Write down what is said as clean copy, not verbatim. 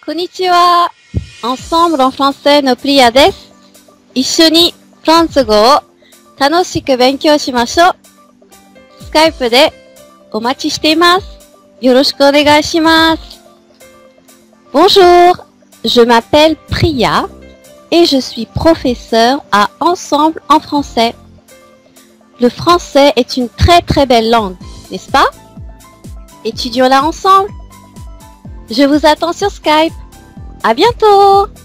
こんにちは。Ensemble en françaisのプリアです。一緒にフランス語を楽しく勉強しましょう。スカイプでお待ちしています。よろしくお願いします。Bonjour, je m'appelle Priya et je suis professeure à Ensemble en français. Le français est une très très belle langue, n'est-ce pas? Étudions-la ensemble. Je vous attends sur Skype. À bientôt!